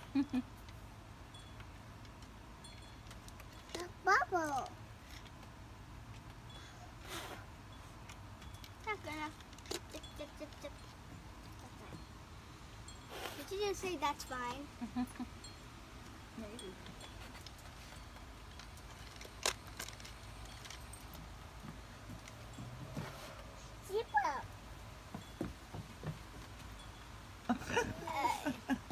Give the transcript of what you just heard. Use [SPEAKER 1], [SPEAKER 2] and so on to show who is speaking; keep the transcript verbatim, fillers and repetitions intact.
[SPEAKER 1] Bubble. Not gonna. Dip, dip, dip, dip. That's fine. Did you just say that's fine?
[SPEAKER 2] Maybe.
[SPEAKER 1] Zip up. uh,